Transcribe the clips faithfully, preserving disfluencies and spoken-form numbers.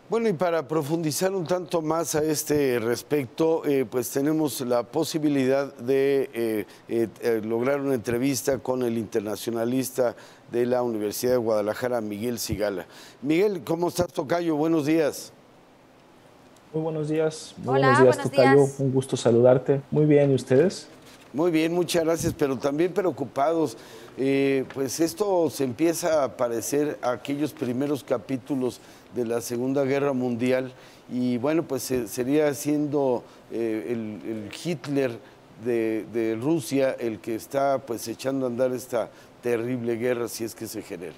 Bueno, y para profundizar un tanto más a este respecto, eh, pues tenemos la posibilidad de eh, eh, eh, lograr una entrevista con el internacionalista de la Universidad de Guadalajara, Miguel Sigala. Miguel, ¿cómo estás, tocayo? Buenos días. Muy buenos días, muy buenos Hola, días, buenos Tocayo. días. Un gusto saludarte. Muy bien, ¿y ustedes? Muy bien, muchas gracias, pero también preocupados. Eh, pues esto se empieza a parecer a aquellos primeros capítulos de la Segunda Guerra Mundial y bueno, pues se- sería siendo eh, el, el Hitler de, de Rusia el que está pues echando a andar esta terrible guerra si es que se genera.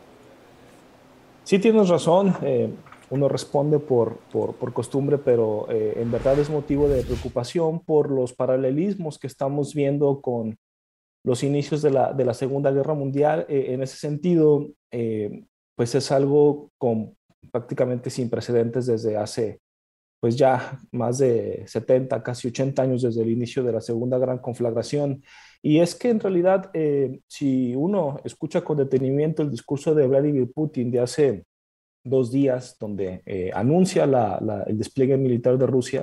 Sí, tienes razón. Eh, uno responde por, por, por costumbre, pero eh, en verdad es motivo de preocupación por los paralelismos que estamos viendo con los inicios de la, de la Segunda Guerra Mundial. Eh, en ese sentido, eh, pues es algo con, prácticamente sin precedentes desde hace pues ya más de setenta, casi ochenta años desde el inicio de la Segunda Gran Conflagración. Y es que en realidad, eh, si uno escucha con detenimiento el discurso de Vladimir Putin de hace dos días, donde eh, anuncia la, la, el despliegue militar de Rusia,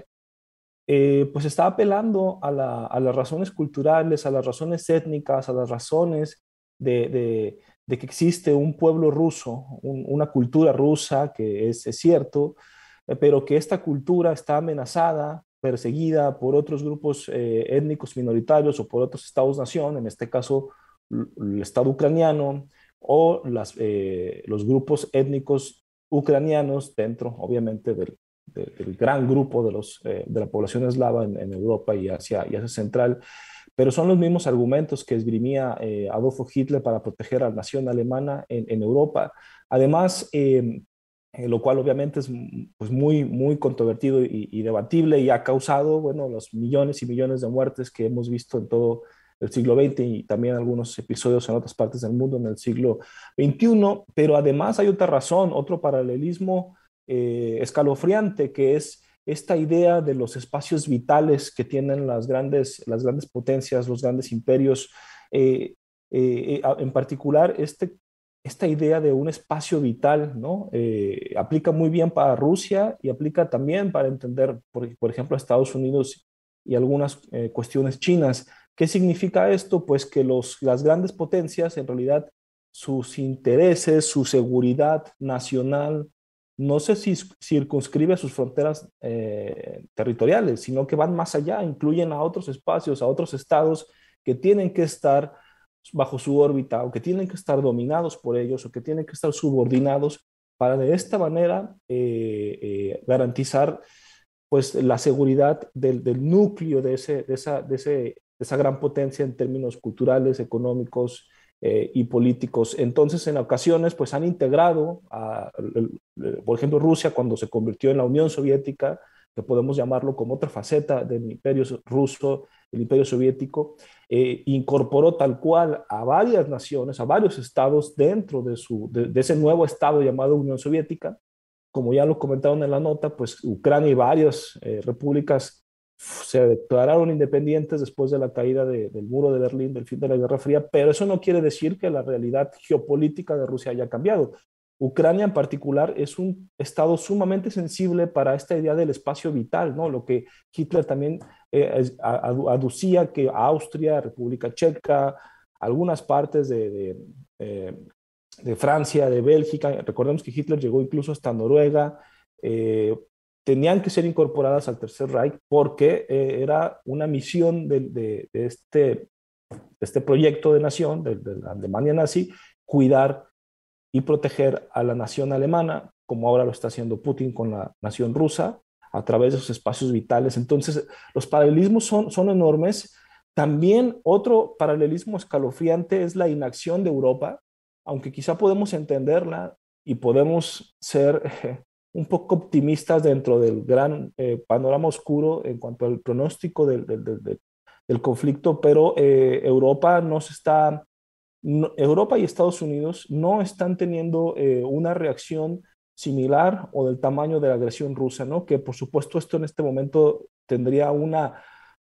eh, pues está apelando a, la, a, las razones culturales, a las razones étnicas, a las razones de, de, de que existe un pueblo ruso, un, una cultura rusa, que es, es cierto, eh, pero que esta cultura está amenazada, perseguida por otros grupos eh, étnicos minoritarios o por otros estados-nación, en este caso el Estado ucraniano o las, eh, los grupos étnicos ucranianos dentro, obviamente, del, de, del gran grupo de, los, eh, de la población eslava en, en Europa y Asia, y Asia Central, pero son los mismos argumentos que esgrimía eh, Adolfo Hitler para proteger a la nación alemana en, en Europa. Además, eh, eh, lo cual obviamente es pues, muy, muy controvertido y, y, debatible y ha causado, bueno, los millones y millones de muertes que hemos visto en todo el siglo veinte y también algunos episodios en otras partes del mundo en el siglo veintiuno, pero además hay otra razón, otro paralelismo eh, escalofriante, que es esta idea de los espacios vitales que tienen las grandes, las grandes potencias, los grandes imperios, eh, eh, en particular este, esta idea de un espacio vital, ¿no? Eh, aplica muy bien para Rusia y aplica también para entender, por, por ejemplo, a Estados Unidos y algunas eh, cuestiones chinas. ¿Qué significa esto? Pues que los, las grandes potencias, en realidad, sus intereses, su seguridad nacional, no se circunscribe a sus fronteras eh, territoriales, sino que van más allá, incluyen a otros espacios, a otros estados que tienen que estar bajo su órbita o que tienen que estar dominados por ellos o que tienen que estar subordinados para de esta manera eh, eh, garantizar pues la seguridad del, del núcleo de, ese, de, esa, de, ese, de esa gran potencia en términos culturales, económicos eh, y políticos. Entonces, en ocasiones, pues han integrado, a, el, el, por ejemplo, Rusia cuando se convirtió en la Unión Soviética, que podemos llamarlo como otra faceta del imperio ruso, el imperio soviético, eh, incorporó tal cual a varias naciones, a varios estados dentro de, su, de, de ese nuevo estado llamado Unión Soviética. Como ya lo comentaron en la nota, pues Ucrania y varias eh, repúblicas se declararon independientes después de la caída de, del muro de Berlín, del fin de la Guerra Fría, pero eso no quiere decir que la realidad geopolítica de Rusia haya cambiado. Ucrania en particular es un estado sumamente sensible para esta idea del espacio vital, ¿no? Lo que Hitler también eh, aducía que Austria, República Checa, algunas partes de, de eh, de Francia, de Bélgica, recordemos que Hitler llegó incluso hasta Noruega, eh, tenían que ser incorporadas al Tercer Reich porque eh, era una misión de, de, de, este, de, este, proyecto de nación, de, de la Alemania nazi, cuidar y proteger a la nación alemana, como ahora lo está haciendo Putin con la nación rusa, a través de sus espacios vitales. Entonces, los paralelismos son, son enormes. También otro paralelismo escalofriante es la inacción de Europa, aunque quizá podemos entenderla y podemos ser eh, un poco optimistas dentro del gran eh, panorama oscuro en cuanto al pronóstico del, del, del, del conflicto, pero eh, Europa no se está no, Europa y Estados Unidos no están teniendo eh, una reacción similar o del tamaño de la agresión rusa, ¿no? Que por supuesto esto en este momento tendría una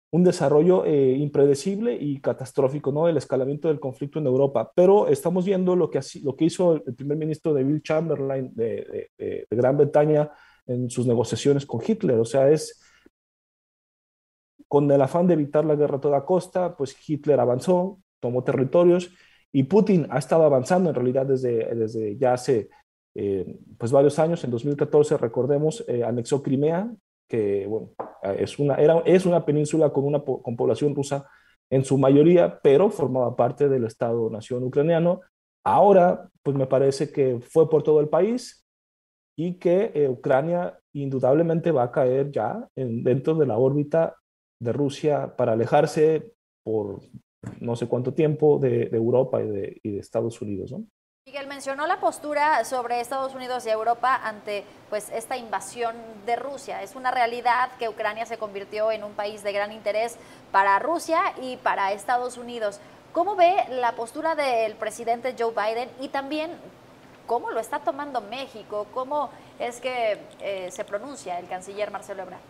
un desarrollo eh, impredecible y catastrófico, ¿no? El escalamiento del conflicto en Europa. Pero estamos viendo lo que, lo que hizo el primer ministro Neville Chamberlain de, de, de Gran Bretaña en sus negociaciones con Hitler. O sea, es con el afán de evitar la guerra a toda costa, pues Hitler avanzó, tomó territorios y Putin ha estado avanzando en realidad desde, desde ya hace eh, pues varios años. En dos mil catorce, recordemos, eh, anexó Crimea, que bueno, es una, era, es una península con, una, con población rusa en su mayoría, pero formaba parte del Estado-nación ucraniano. Ahora, pues me parece que fue por todo el país y que eh, Ucrania indudablemente va a caer ya en, dentro de la órbita de Rusia para alejarse por no sé cuánto tiempo de, de Europa y de, y de Estados Unidos, ¿no? Miguel mencionó la postura sobre Estados Unidos y Europa ante pues, esta invasión de Rusia. Es una realidad que Ucrania se convirtió en un país de gran interés para Rusia y para Estados Unidos. ¿Cómo ve la postura del presidente Joe Biden y también cómo lo está tomando México? ¿Cómo es que eh, se pronuncia el canciller Marcelo Ebrard?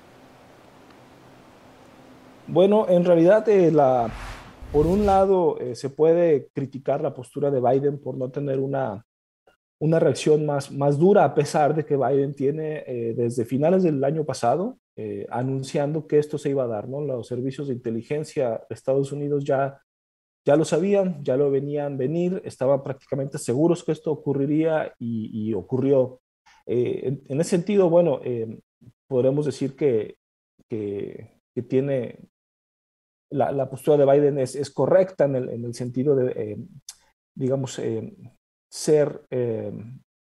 Bueno, en realidad eh, la... Por un lado, eh, se puede criticar la postura de Biden por no tener una, una reacción más, más dura, a pesar de que Biden tiene eh, desde finales del año pasado eh, anunciando que esto se iba a dar, ¿no? Los servicios de inteligencia de Estados Unidos ya, ya lo sabían, ya lo venían venir, estaban prácticamente seguros que esto ocurriría y, y ocurrió. Eh, en, en ese sentido, bueno, eh, podremos decir que, que, que tiene... La, la, postura de Biden es, es correcta en el, en el, sentido de, eh, digamos, eh, ser eh,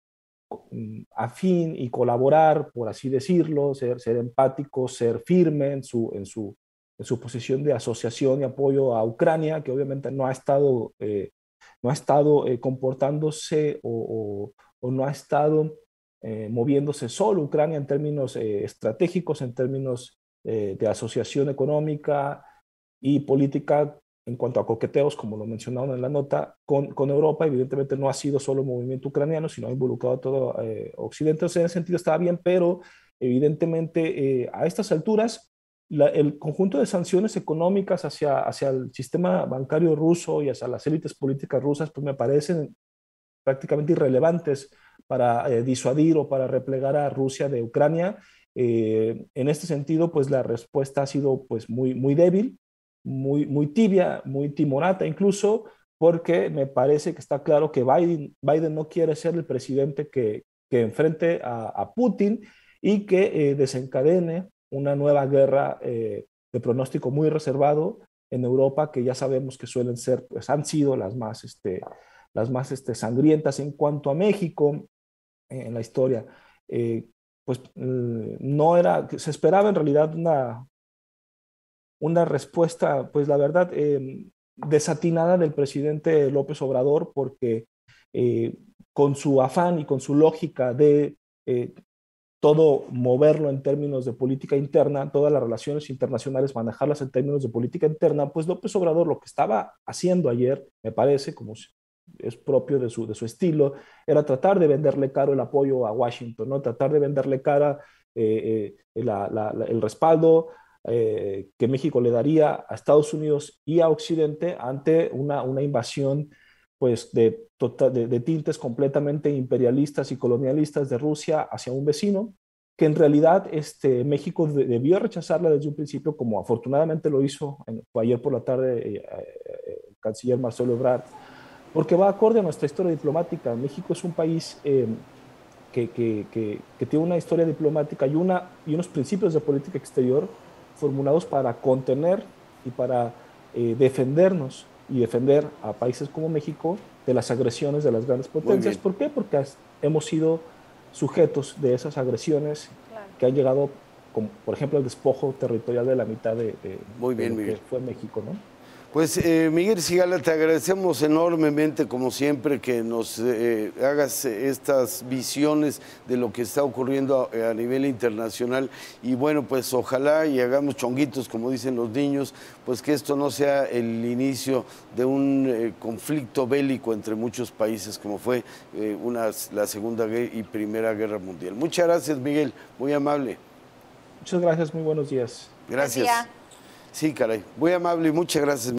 afín y colaborar, por así decirlo, ser, ser empático, ser firme en su, en, su, en su posición de asociación y apoyo a Ucrania, que obviamente no ha estado, eh, no ha estado eh, comportándose o, o, o no ha estado eh, moviéndose solo Ucrania en términos eh, estratégicos, en términos eh, de asociación económica y política en cuanto a coqueteos, como lo mencionaron en la nota, con, con Europa. Evidentemente no ha sido solo movimiento ucraniano, sino ha involucrado a todo eh, Occidente. O sea, en ese sentido estaba bien, pero evidentemente eh, a estas alturas la, el conjunto de sanciones económicas hacia, hacia el sistema bancario ruso y hacia las élites políticas rusas, pues me parecen prácticamente irrelevantes para eh, disuadir o para replegar a Rusia de Ucrania. Eh, en este sentido, pues la respuesta ha sido pues muy, muy débil, muy, muy tibia, muy timorata incluso, porque me parece que está claro que Biden, Biden no quiere ser el presidente que, que enfrente a, a Putin y que eh, desencadene una nueva guerra eh, de pronóstico muy reservado en Europa, que ya sabemos que suelen ser, pues han sido las más, este, las más este, sangrientas en cuanto a México eh, en la historia. Eh, pues eh, no era, se esperaba en realidad una una respuesta, pues la verdad, eh, desatinada del presidente López Obrador, porque eh, con su afán y con su lógica de eh, todo moverlo en términos de política interna, todas las relaciones internacionales, manejarlas en términos de política interna, pues López Obrador lo que estaba haciendo ayer, me parece, como es propio de su, de su estilo, era tratar de venderle caro el apoyo a Washington, ¿no? Tratar de venderle cara eh, eh, la, la, la, el respaldo Eh, que México le daría a Estados Unidos y a Occidente ante una, una invasión pues de, total, de, de tintes completamente imperialistas y colonialistas de Rusia hacia un vecino, que en realidad este, México de, debió rechazarla desde un principio, como afortunadamente lo hizo en, ayer por la tarde eh, eh, el canciller Marcelo Ebrard, porque va acorde a nuestra historia diplomática. México es un país eh, que, que, que, que tiene una historia diplomática y, una, y unos principios de política exterior formulados para contener y para eh, defendernos y defender a países como México de las agresiones de las grandes potencias. ¿Por qué? Porque hemos sido sujetos de esas agresiones claro. que han llegado, como, por ejemplo, el despojo territorial de la mitad de, de, Muy bien, de lo Miguel. que fue México, ¿no? Pues eh, Miguel Sigala, te agradecemos enormemente, como siempre, que nos eh, hagas estas visiones de lo que está ocurriendo a, a nivel internacional. Y bueno, pues ojalá y hagamos chonguitos, como dicen los niños, pues que esto no sea el inicio de un eh, conflicto bélico entre muchos países, como fue eh, una, la Segunda y Primera Guerra Mundial. Muchas gracias, Miguel, muy amable. Muchas gracias, muy buenos días. Gracias. Sí, caray. Muy amable y muchas gracias.